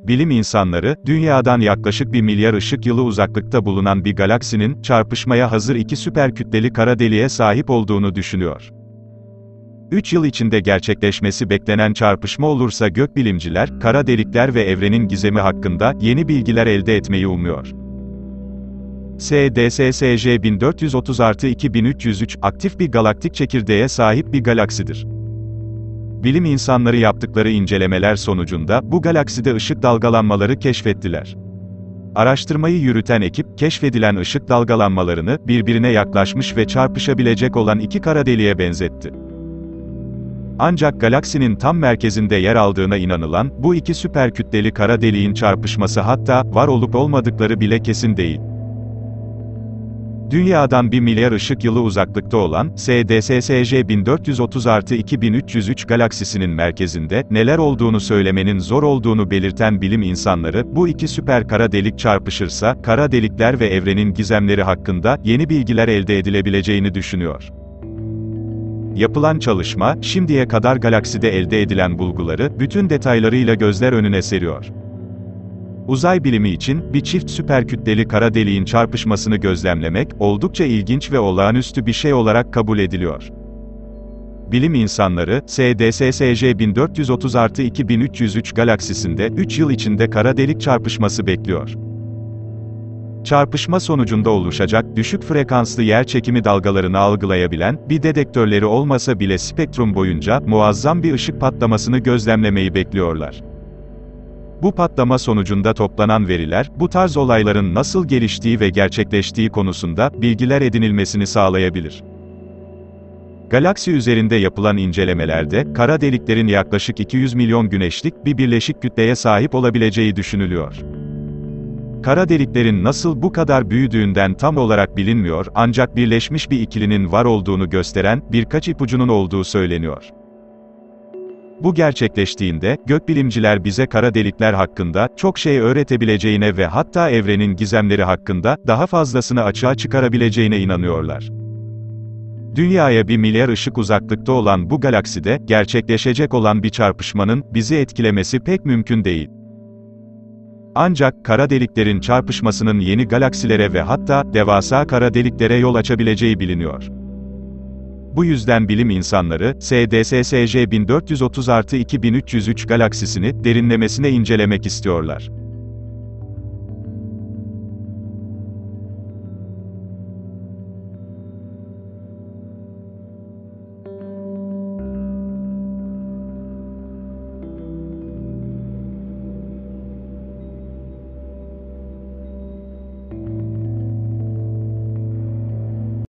Bilim insanları, Dünya'dan yaklaşık 1 milyar ışık yılı uzaklıkta bulunan bir galaksinin, çarpışmaya hazır iki süperkütleli kara deliğe sahip olduğunu düşünüyor. 3 yıl içinde gerçekleşmesi beklenen çarpışma olursa gökbilimciler, kara delikler ve evrenin gizemi hakkında yeni bilgiler elde etmeyi umuyor. SDSSJ 1430-2303, aktif bir galaktik çekirdeğe sahip bir galaksidir. Bilim insanları yaptıkları incelemeler sonucunda, bu galakside ışık dalgalanmaları keşfettiler. Araştırmayı yürüten ekip, keşfedilen ışık dalgalanmalarını, birbirine yaklaşmış ve çarpışabilecek olan iki kara deliğe benzetti. Ancak galaksinin tam merkezinde yer aldığına inanılan, bu iki süperkütleli kara deliğin çarpışması hatta, var olup olmadıkları bile kesin değil. Dünya'dan 1 milyar ışık yılı uzaklıkta olan, SDSSJ 1430-2303 galaksisinin merkezinde, neler olduğunu söylemenin zor olduğunu belirten bilim insanları, bu iki süper kara delik çarpışırsa, kara delikler ve evrenin gizemleri hakkında, yeni bilgiler elde edilebileceğini düşünüyor. Yapılan çalışma, şimdiye kadar galakside elde edilen bulguları, bütün detaylarıyla gözler önüne seriyor. Uzay bilimi için, bir çift süperkütleli kara deliğin çarpışmasını gözlemlemek, oldukça ilginç ve olağanüstü bir şey olarak kabul ediliyor. Bilim insanları, SDSSJ 1430-2303 galaksisinde, 3 yıl içinde kara delik çarpışması bekliyor. Çarpışma sonucunda oluşacak, düşük frekanslı yerçekimi dalgalarını algılayabilen, bir dedektörleri olmasa bile spektrum boyunca, muazzam bir ışık patlamasını gözlemlemeyi bekliyorlar. Bu patlama sonucunda toplanan veriler, bu tarz olayların nasıl geliştiği ve gerçekleştiği konusunda, bilgiler edinilmesini sağlayabilir. Galaksi üzerinde yapılan incelemelerde, kara deliklerin yaklaşık 200 milyon güneşlik bir birleşik kütleye sahip olabileceği düşünülüyor. Kara deliklerin nasıl bu kadar büyüdüğünden tam olarak bilinmiyor, ancak birleşmiş bir ikilinin var olduğunu gösteren, birkaç ipucunun olduğu söyleniyor. Bu gerçekleştiğinde, gökbilimciler bize kara delikler hakkında, çok şey öğretebileceğine ve hatta evrenin gizemleri hakkında, daha fazlasını açığa çıkarabileceğine inanıyorlar. Dünyaya 1 milyar ışık uzaklıkta olan bu galakside, gerçekleşecek olan bir çarpışmanın, bizi etkilemesi pek mümkün değil. Ancak, kara deliklerin çarpışmasının yeni galaksilere ve hatta, devasa kara deliklere yol açabileceği biliniyor. Bu yüzden bilim insanları, SDSSJ 1430-2303 galaksisini, derinlemesine incelemek istiyorlar.